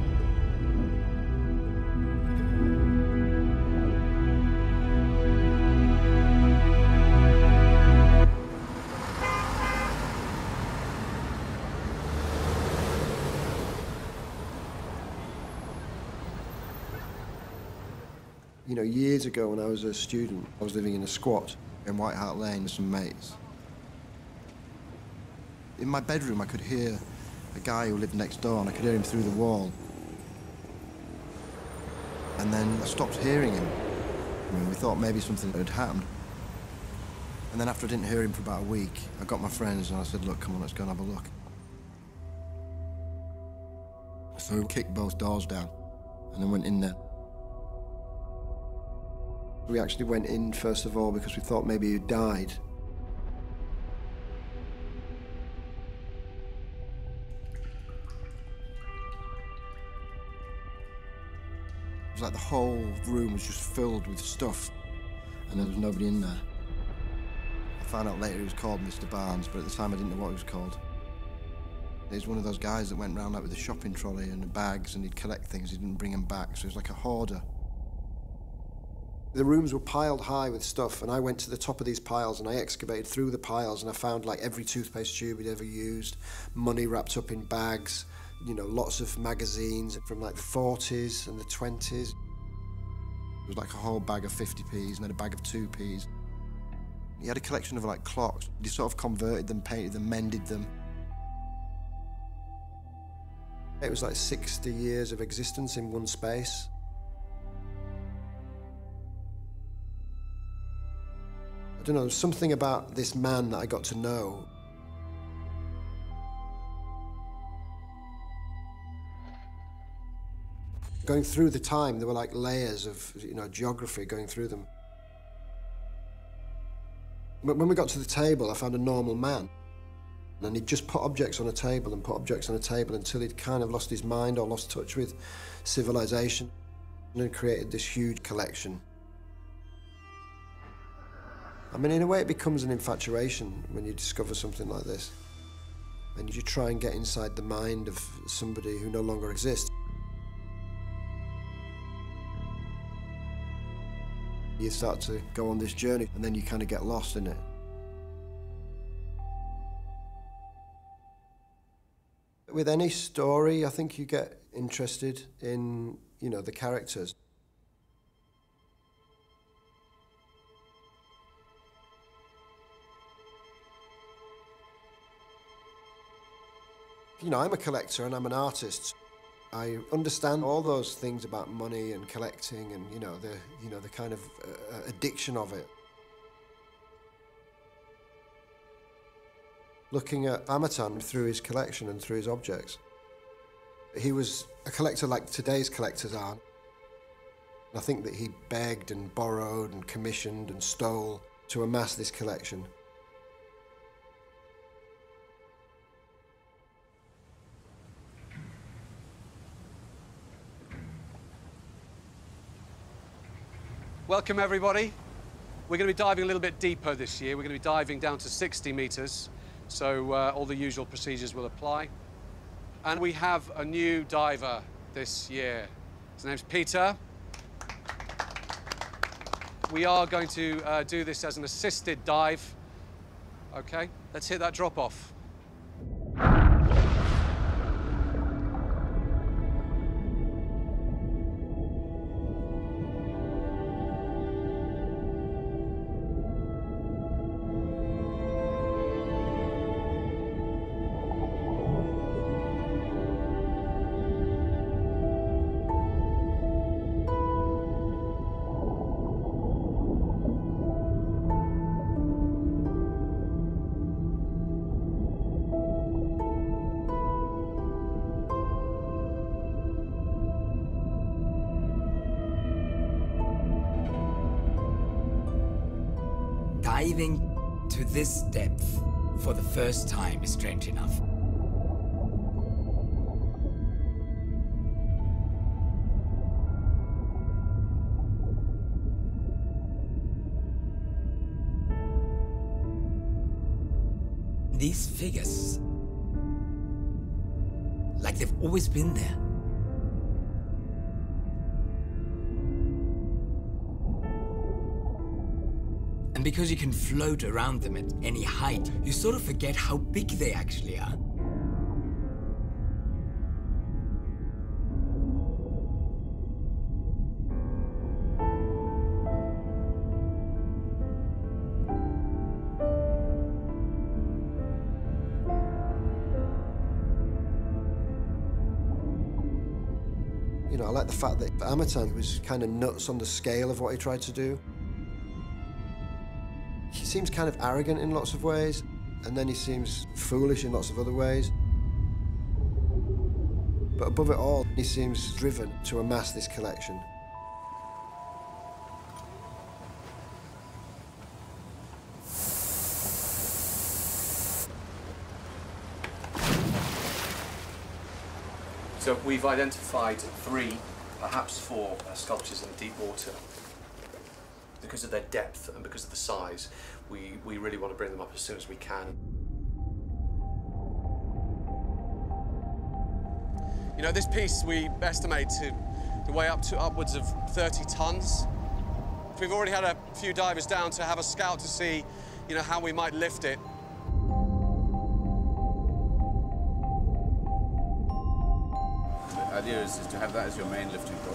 You know, years ago when I was a student, I was living in a squat in White Hart Lane with some mates. In my bedroom, I could hear a guy who lived next door, and I could hear him through the wall. And then I stopped hearing him. I mean, we thought maybe something had happened. And then after I didn't hear him for about a week, I got my friends and I said, look, come on, let's go and have a look. So we kicked both doors down and then went in there. We actually went in first of all because we thought maybe he'd died. It was like the whole room was just filled with stuff and there was nobody in there. I found out later he was called Mr. Barnes, but at the time I didn't know what he was called. He's one of those guys that went around like with a shopping trolley and the bags and he'd collect things, he didn't bring them back, so he was like a hoarder. The rooms were piled high with stuff and I went to the top of these piles and I excavated through the piles and I found like every toothpaste tube he'd ever used, money wrapped up in bags, you know, lots of magazines from like the 40s and the 20s. It was like a whole bag of 50p's and then a bag of 2p's. He had a collection of like clocks. He sort of converted them, painted them, mended them. It was like 60 years of existence in one space. I don't know, there's something about this man that I got to know. Going through the time, there were like layers of, you know, geography going through them. But when we got to the table, I found a normal man. And he'd just put objects on a table and put objects on a table until he'd kind of lost his mind or lost touch with civilization and then created this huge collection. I mean, in a way, it becomes an infatuation when you discover something like this. And you try and get inside the mind of somebody who no longer exists. You start to go on this journey and then you kind of get lost in it. With any story, I think you get interested in, you know, the characters. You know, I'm a collector and I'm an artist. I understand all those things about money and collecting and, you know, the kind of addiction of it. Looking at Amatan through his collection and through his objects. He was a collector like today's collectors are. I think that he begged and borrowed and commissioned and stole to amass this collection. Welcome, everybody. We're going to be diving a little bit deeper this year. We're going to be diving down to 60 meters. So all the usual procedures will apply. And we have a new diver this year. His name's Peter. We are going to do this as an assisted dive. Okay, let's hit that drop off. Diving to this depth for the first time is strange enough. These figures, like they've always been there. And because you can float around them at any height, you sort of forget how big they actually are. You know, I like the fact that Amatan was kind of nuts on the scale of what he tried to do. He seems kind of arrogant in lots of ways, and then he seems foolish in lots of other ways. But above it all, he seems driven to amass this collection. So we've identified 3, perhaps 4 sculptures in deep water. Because of their depth and because of the size, we really want to bring them up as soon as we can. You know, this piece we estimate to weigh up to upwards of 30 tons. We've already had a few divers down to have a scout to see, you know, how we might lift it. The idea is to have that as your main lifting point.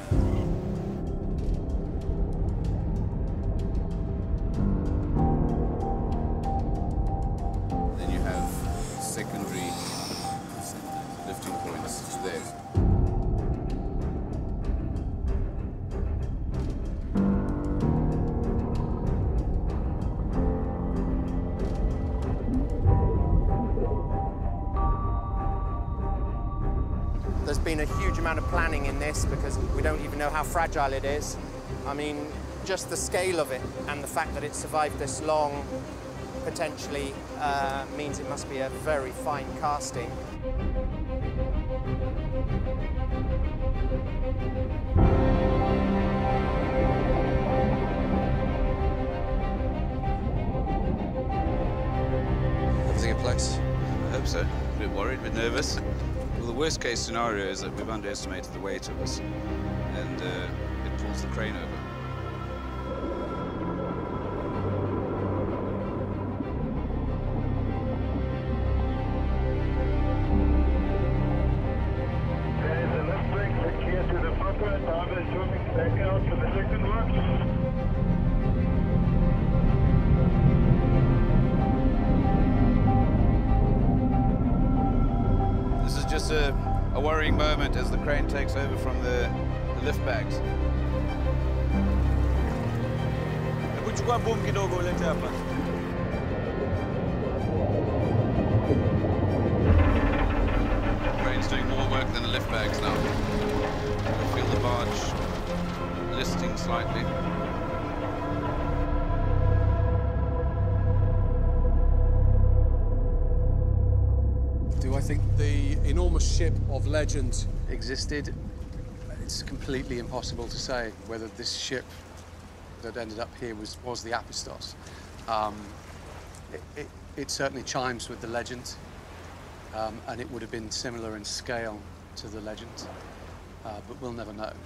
Then you have secondary lifting points there. There's been a huge amount of planning in this because we don't even know how fragile it is. I mean, just the scale of it and the fact that it survived this long potentially means it must be a very fine casting. Everything in place? I hope so. A bit worried, a bit nervous. Well, the worst case scenario is that we've underestimated the weight of us and it pulls the crane over. This is just a worrying moment as the crane takes over from the lift bags. Chukua boom kidogo ulete hapa. Crane's doing more work than the lift bags now. You'll feel the barge listing slightly. Do I think the enormous ship of legend existed? It's completely impossible to say whether this ship that ended up here was the Apistos. It certainly chimes with the legend, and it would have been similar in scale to the legend, but we'll never know.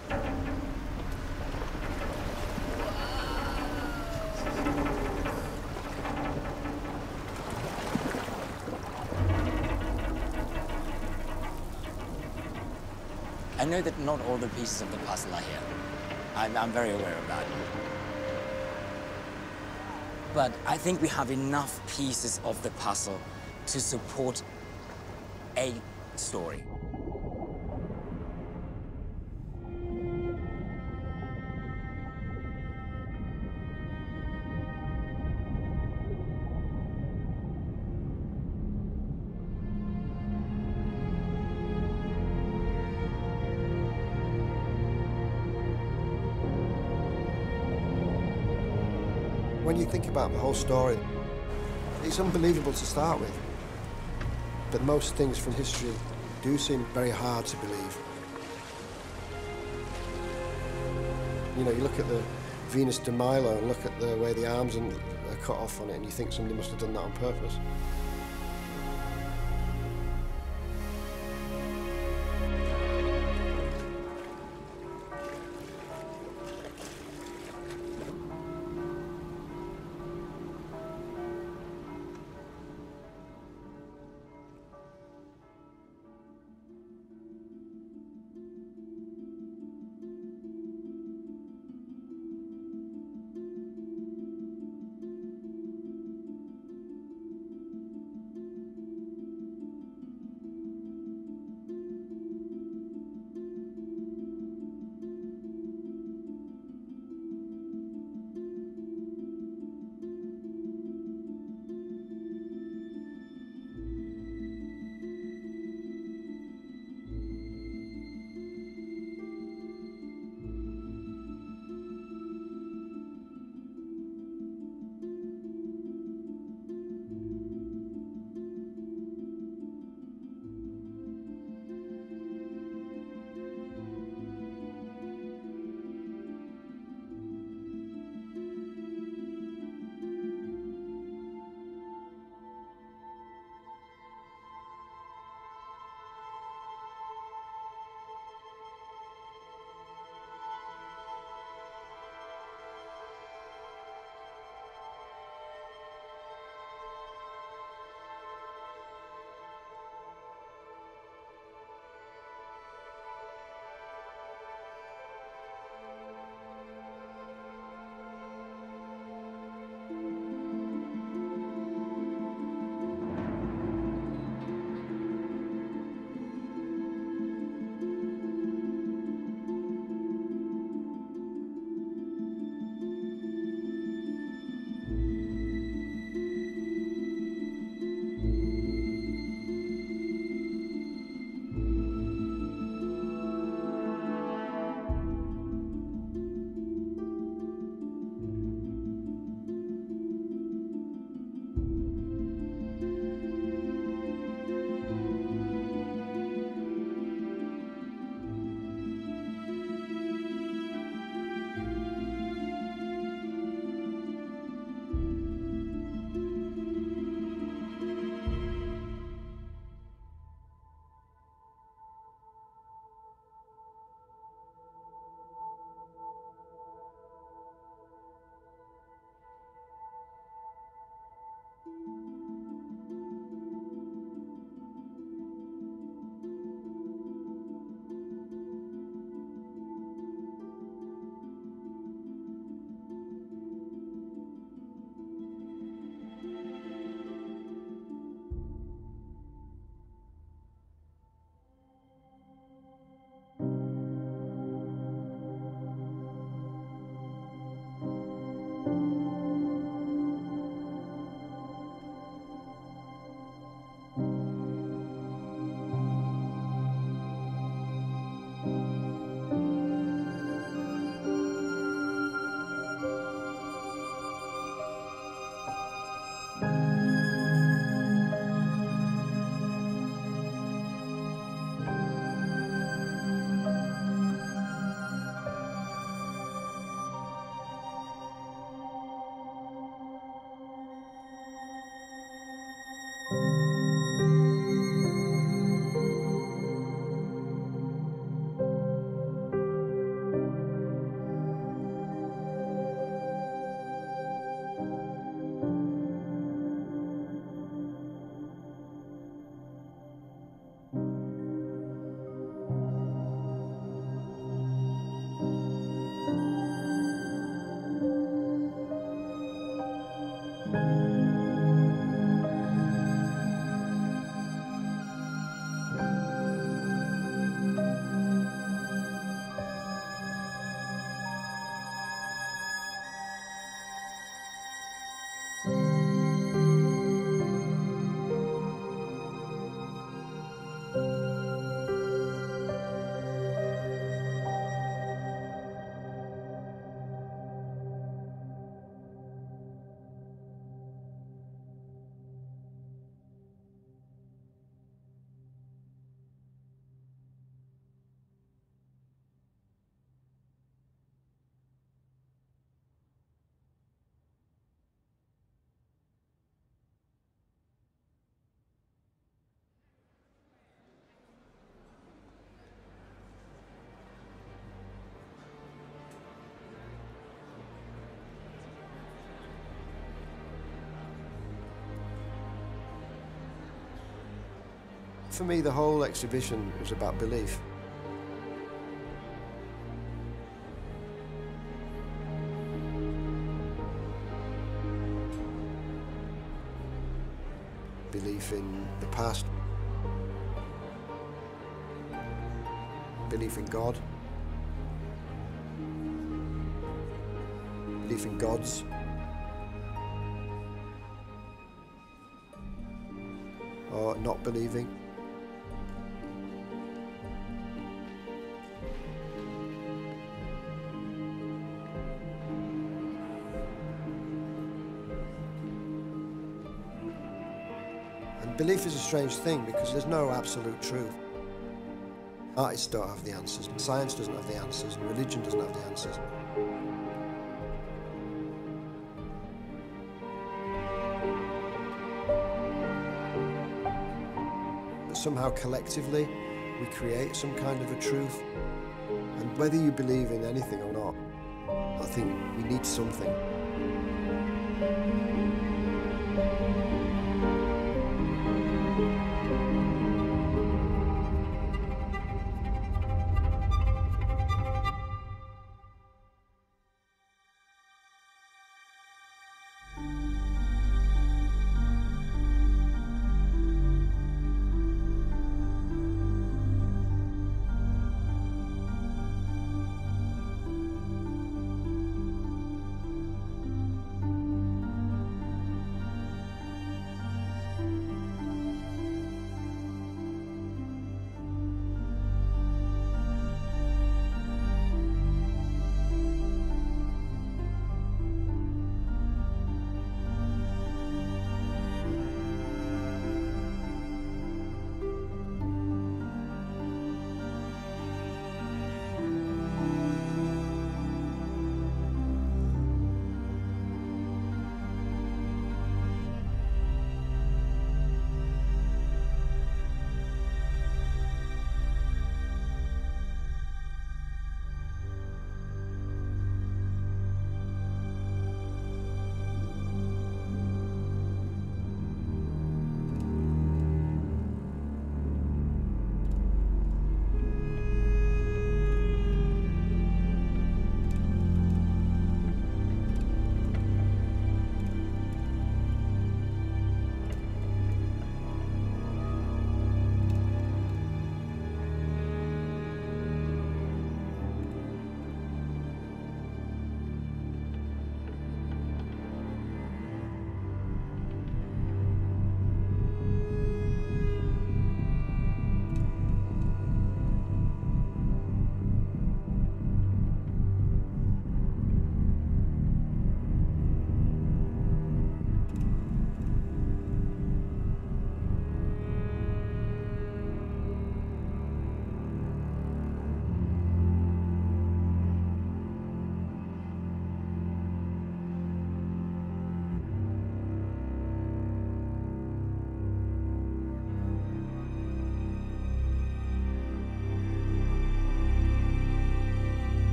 I know that not all the pieces of the puzzle are here. I'm very aware of that. But I think we have enough pieces of the puzzle to support a story. When you think about the whole story, it's unbelievable to start with. But most things from history do seem very hard to believe. You know, you look at the Venus de Milo and look at the way the arms are cut off on it, and you think somebody must have done that on purpose. for me, the whole exhibition was about belief. Belief in the past, belief in God, belief in gods, or not believing. And belief is a strange thing because there's no absolute truth. Artists don't have the answers, and science doesn't have the answers, and religion doesn't have the answers. But somehow collectively we create some kind of a truth, and whether you believe in anything or not, I think we need something.